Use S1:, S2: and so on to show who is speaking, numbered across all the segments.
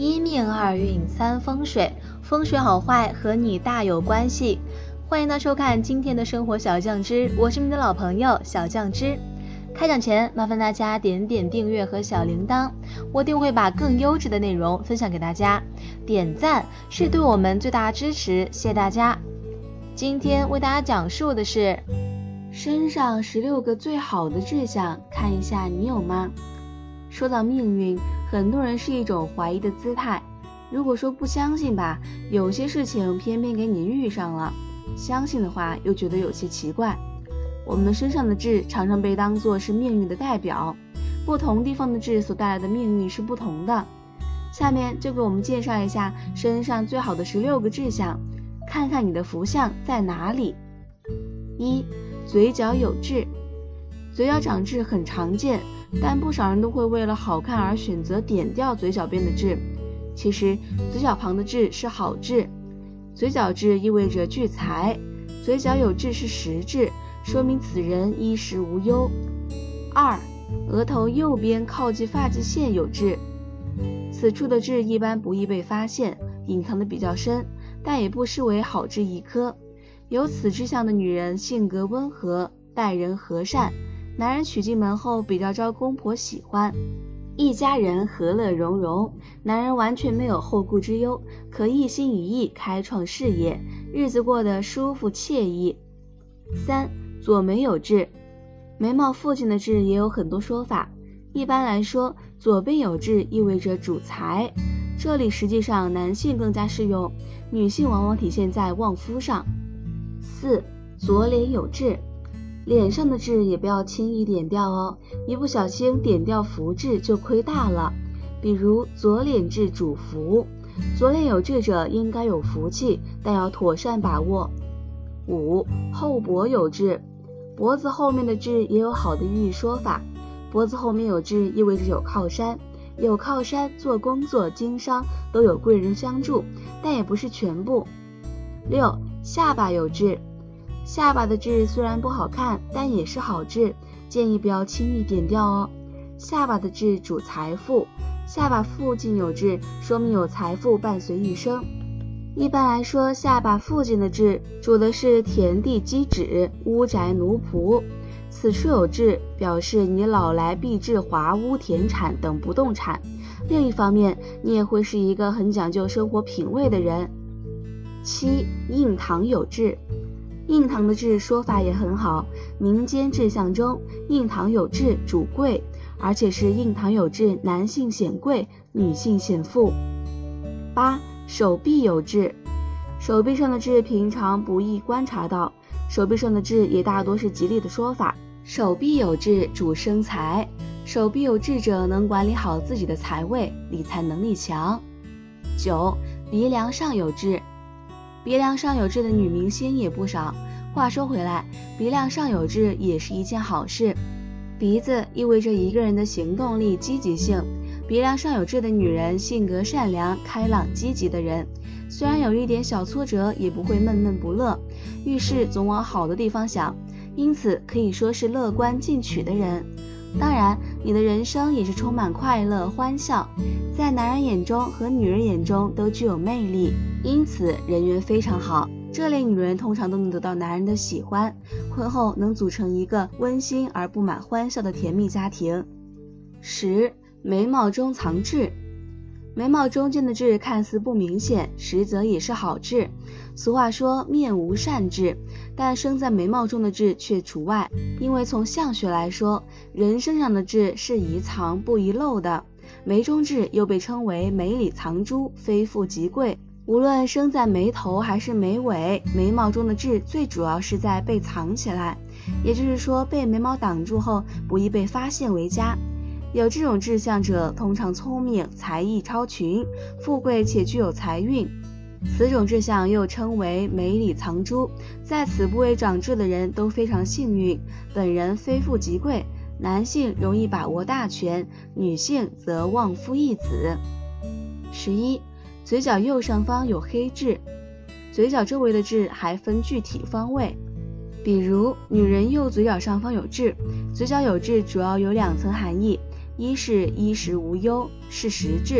S1: 一命二运三风水，风水好坏和你大有关系。欢迎大家收看今天的生活小酱汁，我是你的老朋友小酱汁。开讲前麻烦大家点点订阅和小铃铛，我定会把更优质的内容分享给大家。点赞是对我们最大的支持，谢谢大家。今天为大家讲述的是身上16个最好的志向，看一下你有吗？说到命运，很多人是一种怀疑的姿态。如果说不相信吧，有些事情偏偏给你遇上了；相信的话，又觉得有些奇怪。我们身上的痣常常被当作是命运的代表，不同地方的痣所带来的命运是不同的。下面就给我们介绍一下身上最好的16个志向，看看你的福相在哪里。1. 嘴角有痣。嘴角长痣很常见，但不少人都会为了好看而选择点掉嘴角边的痣。其实嘴角旁的痣是好痣，嘴角痣意味着聚财，嘴角有痣是实痣，说明此人衣食无忧。2. 额头右边靠近发际线有痣。此处的痣一般不易被发现，隐藏的比较深，但也不失为好痣一颗。有此志向的女人性格温和，待人和善，男人娶进门后比较招公婆喜欢，一家人和乐融融，男人完全没有后顾之忧，可一心一意开创事业，日子过得舒服惬意。3. 左眉有痣。眉毛附近的痣也有很多说法，一般来说，左边有痣意味着主财，这里实际上男性更加适用，女性往往体现在旺夫上。4. 左脸有痣。脸上的痣也不要轻易点掉哦，一不小心点掉福痣就亏大了。比如左脸痣主福，左脸有痣者应该有福气，但要妥善把握。5. 后脖有痣。脖子后面的痣也有好的寓意说法，脖子后面有痣意味着有靠山，有靠山做工作经商都有贵人相助，但也不是全部。6. 下巴有痣。下巴的痣虽然不好看，但也是好痣，建议不要轻易点掉哦。下巴的痣主财富，下巴附近有痣说明有财富伴随一生。一般来说，下巴附近的痣主的是田地基址、屋宅奴仆，此处有痣表示你老来必置华屋田产等不动产。另一方面，你也会是一个很讲究生活品味的人。7. 印堂有痣。印堂的痣说法也很好，民间志向中印堂有痣主贵，而且是印堂有痣男性显贵，女性显富。8. 手臂有痣。手臂上的痣平常不易观察到，手臂上的痣也大多是吉利的说法。手臂有痣主生财，手臂有痣者能管理好自己的财位，理财能力强。9. 鼻梁上有痣。鼻梁上有痣的女明星也不少，话说回来，鼻梁上有痣也是一件好事。鼻子意味着一个人的行动力、积极性，鼻梁上有痣的女人性格善良、开朗、积极的人，虽然有一点小挫折，也不会闷闷不乐，遇事总往好的地方想，因此可以说是乐观进取的人。当然，你的人生也是充满快乐、欢笑，在男人眼中和女人眼中都具有魅力，因此人缘非常好。这类女人通常都能得到男人的喜欢，婚后能组成一个温馨而布满欢笑的甜蜜家庭。10. 眉毛中藏痣。眉毛中间的痣看似不明显，实则也是好痣。俗话说面无善痣，但生在眉毛中的痣却除外，因为从相学来说，人身上的痣是宜藏不宜露的，眉中痣又被称为眉里藏珠，非富即贵。无论生在眉头还是眉尾，眉毛中的痣最主要是在被藏起来，也就是说被眉毛挡住后不易被发现为佳。有这种志向者通常聪明，才艺超群，富贵且具有财运。此种志向又称为眉里藏珠，在此部位长痣的人都非常幸运，本人非富即贵，男性容易把握大权，女性则旺夫益子。11. 嘴角右上方有黑痣。嘴角周围的痣还分具体方位，比如女人右嘴角上方有痣，嘴角有痣主要有2层含义，一是衣食无忧，是实质；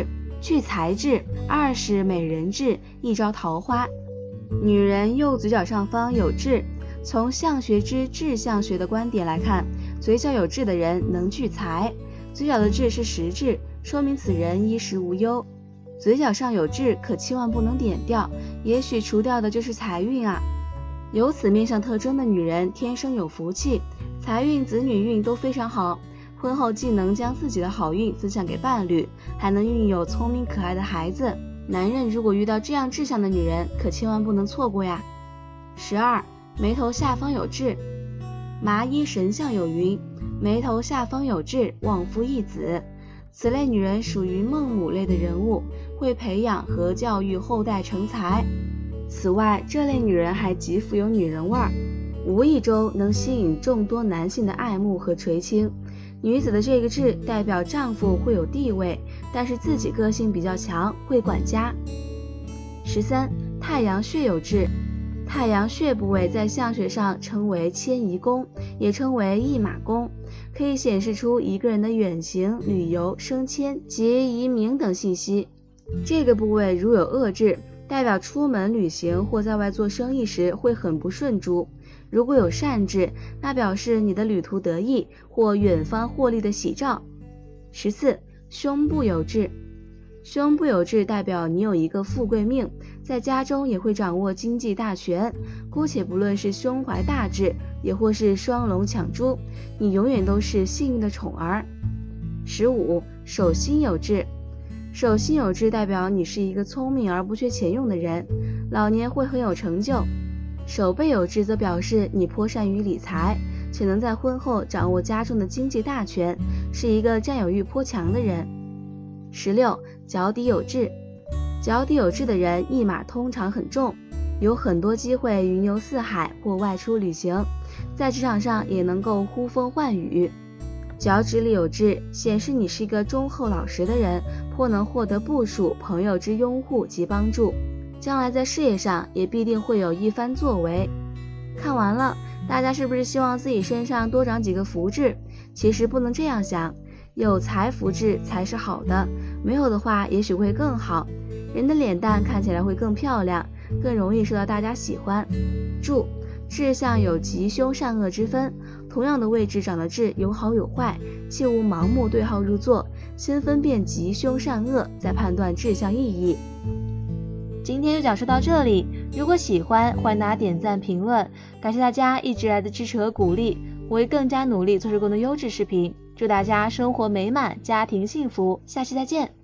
S1: 聚财志，2是美人痣，一招桃花。女人右嘴角上方有痣，从相学之志相学的观点来看，嘴角有痣的人能聚财。嘴角的痣是实痣，说明此人衣食无忧。嘴角上有痣可千万不能点掉，也许除掉的就是财运啊。有此面相特征的女人天生有福气，财运、子女运都非常好。婚后既能将自己的好运分享给伴侣，还能孕有聪明可爱的孩子。男人如果遇到这样志向的女人，可千万不能错过呀。12. 眉头下方有痣。麻衣神相有云，眉头下方有痣，旺夫益子。此类女人属于孟母类的人物，会培养和教育后代成才。此外，这类女人还极富有女人味儿，无意中能吸引众多男性的爱慕和垂青。女子的这个痣代表丈夫会有地位，但是自己个性比较强，会管家。13. 太阳穴有痣。太阳穴部位在相学上称为迁移宫，也称为驿马宫，可以显示出一个人的远行、旅游、升迁及移民等信息。这个部位如有恶痣，代表出门旅行或在外做生意时会很不顺诸。如果有善痣，那表示你的旅途得意或远方获利的喜兆。14. 胸部有痣。胸部有痣代表你有一个富贵命，在家中也会掌握经济大权。姑且不论是胸怀大志，也或是双龙抢珠，你永远都是幸运的宠儿。15. 手心有痣。手心有痣代表你是一个聪明而不缺钱用的人，老年会很有成就。手背有痣则表示你颇善于理财，且能在婚后掌握家中的经济大权，是一个占有欲颇强的人。16. 脚底有痣。脚底有痣的人一马通常很重，有很多机会云游四海或外出旅行，在职场上也能够呼风唤雨。脚趾里有痣，显示你是一个忠厚老实的人，颇能获得部属、朋友之拥护及帮助，将来在事业上也必定会有一番作为。看完了，大家是不是希望自己身上多长几个福痣？其实不能这样想，有财福痣才是好的，没有的话也许会更好。人的脸蛋看起来会更漂亮，更容易受到大家喜欢。注：痣相有吉凶善恶之分，同样的位置长的痣有好有坏，切勿盲目对号入座，先分辨吉凶善恶，再判断痣相意义。今天就讲述到这里，如果喜欢，欢迎大家点赞评论，感谢大家一直来的支持和鼓励，我会更加努力做出更多优质视频。祝大家生活美满，家庭幸福，下期再见。